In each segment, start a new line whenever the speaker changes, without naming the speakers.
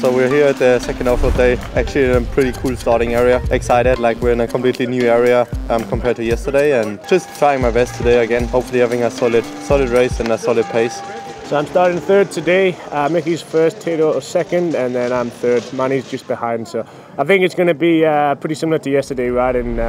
So we're here at the second off-road day, actually in a pretty cool starting area. Excited, like we're in a completely new area compared to yesterday, and just trying my best today again. Hopefully having a solid race and a solid pace.
So I'm starting third today, Mickey's first, Teodor second, and then I'm third. Manny's just behind, so I think it's going to be pretty similar to yesterday, riding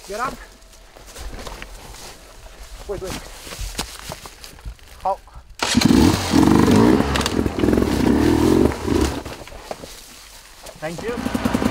Get up. Wait. How? Thank you.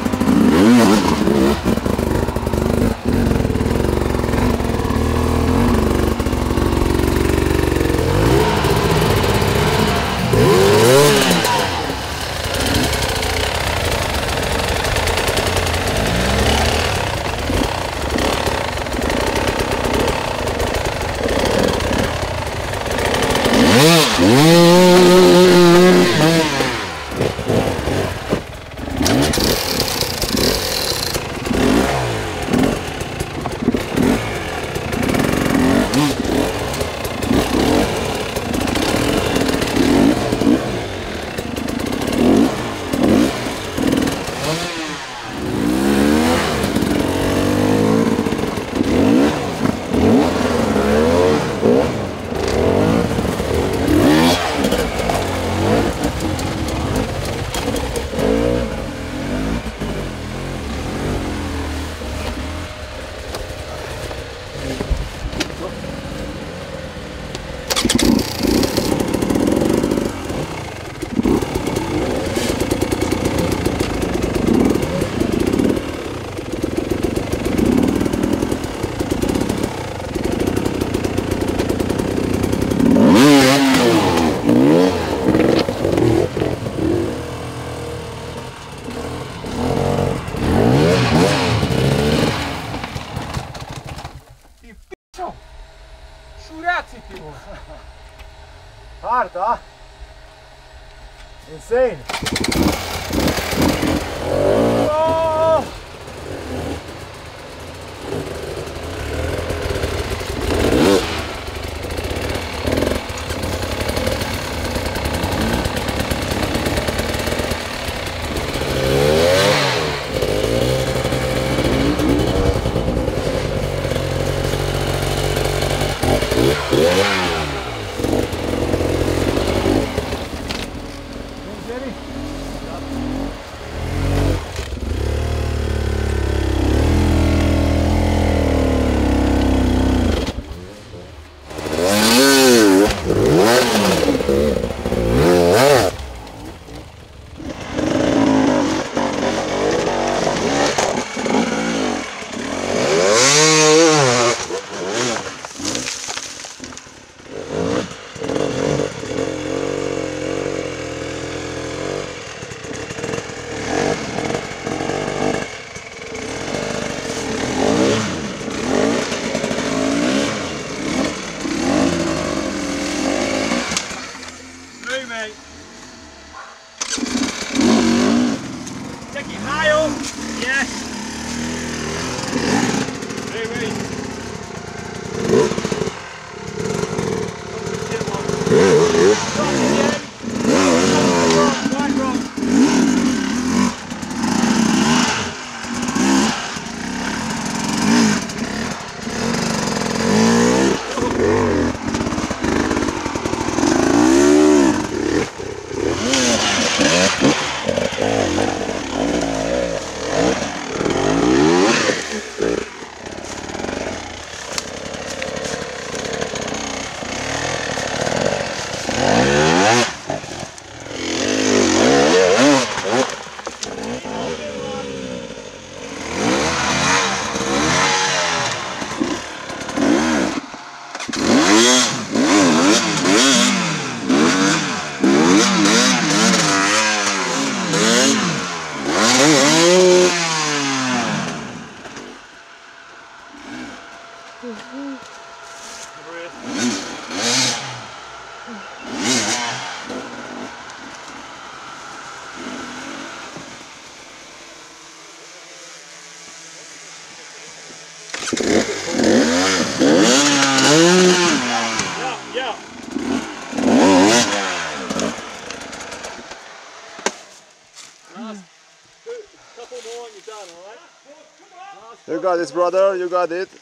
Hard, huh? Insane. Oh!
You got this, brother, you got it.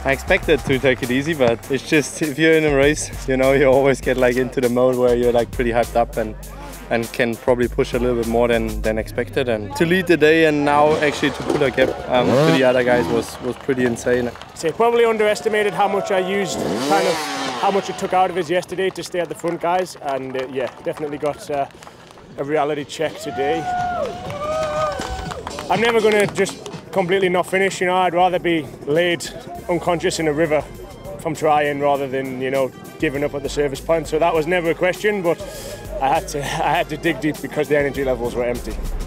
I expected to take it easy, but it's just, if you're in a race, you know, you always get like into the mode where you're like pretty hyped up and can probably push a little bit more than expected. And to lead the day and now actually to put a gap to the other guys was pretty insane.
So probably underestimated how much I used, kind of how much it took out of us yesterday to stay at the front, guys. And yeah, definitely got a reality check today. I'm never going to just completely not finish, you know. I'd rather be laid unconscious in a river from trying rather than, you know, giving up at the service point. So that was never a question, but I had to dig deep because the energy levels were empty.